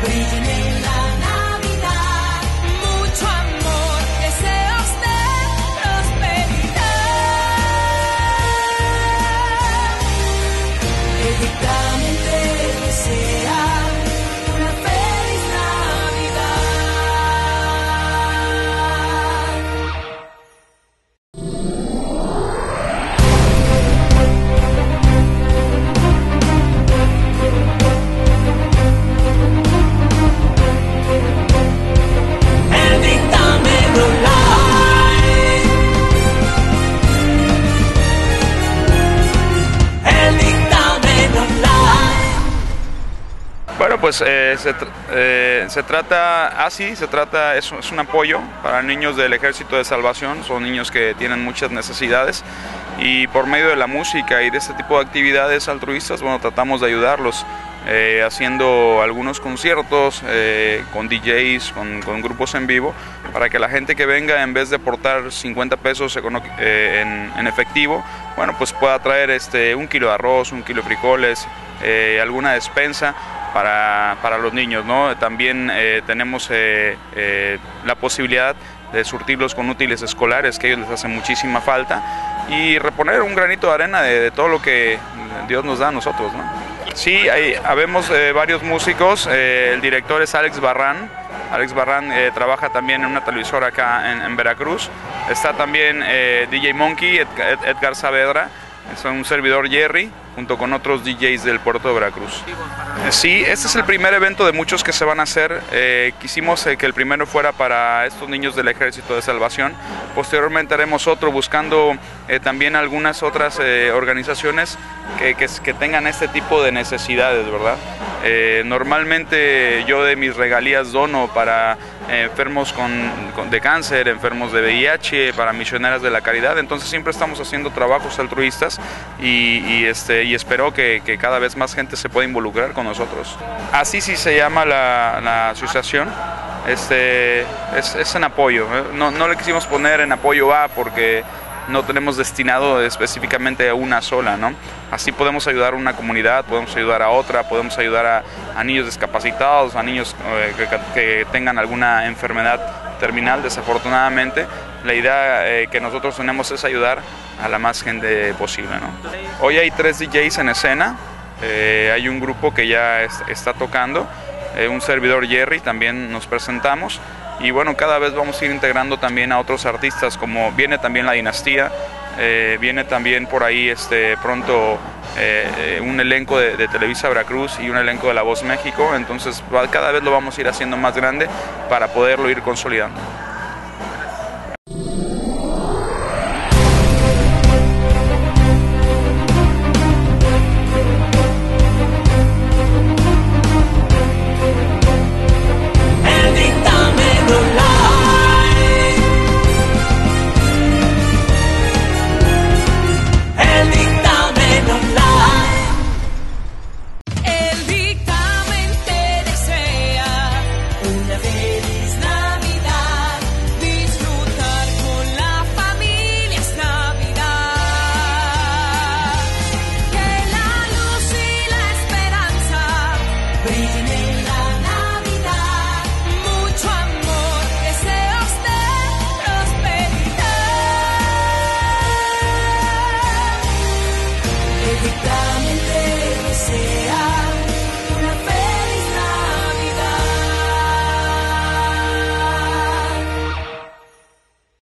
brillen en la Navidad. Mucho amor, deseos de prosperidad. El dictamen te desea una feliz Navidad. El dictamen online. El dictamen online. Bueno, pues se trata, es un apoyo para niños del Ejército de Salvación. Son niños que tienen muchas necesidades y por medio de la música y de este tipo de actividades altruistas, bueno, tratamos de ayudarlos haciendo algunos conciertos con DJs, con grupos en vivo, para que la gente que venga, en vez de aportar 50 pesos en efectivo, bueno, pues pueda traer 1 kilo de arroz, 1 kilo de frijoles, alguna despensa para los niños, ¿no? También tenemos la posibilidad de surtirlos con útiles escolares, que a ellos les hace muchísima falta, y reponer un granito de arena de todo lo que Dios nos da a nosotros, ¿no? Sí, habemos varios músicos. El director es Alex Barran. Alex Barran trabaja también en una televisora acá en Veracruz. Está también DJ Monkey, Edgar Saavedra. Es un servidor Jerry, junto con otros DJs del puerto de Veracruz. Sí, este es el primer evento de muchos que se van a hacer. Quisimos que el primero fuera para estos niños del Ejército de Salvación. Posteriormente haremos otro buscando también algunas otras organizaciones que tengan este tipo de necesidades, ¿verdad? Normalmente yo de mis regalías dono para enfermos de cáncer, enfermos de VIH, para misioneras de la caridad. Entonces siempre estamos haciendo trabajos altruistas y espero que cada vez más gente se pueda involucrar con nosotros. Así sí se llama la asociación. Es en apoyo. No le quisimos poner en apoyo A porque no tenemos destinado específicamente a una sola, ¿no? Así podemos ayudar a una comunidad, podemos ayudar a otra, podemos ayudar a niños discapacitados, a niños que tengan alguna enfermedad terminal, desafortunadamente. La idea que nosotros tenemos es ayudar a la más gente posible, ¿no? Hoy hay 3 DJs en escena, hay un grupo que ya está tocando, un servidor Jerry, también nos presentamos. Y bueno, cada vez vamos a ir integrando también a otros artistas, como viene también La Dinastía, viene también por ahí pronto un elenco de Televisa Veracruz y un elenco de La Voz México. Entonces cada vez lo vamos a ir haciendo más grande para poderlo ir consolidando. Dictamen te desea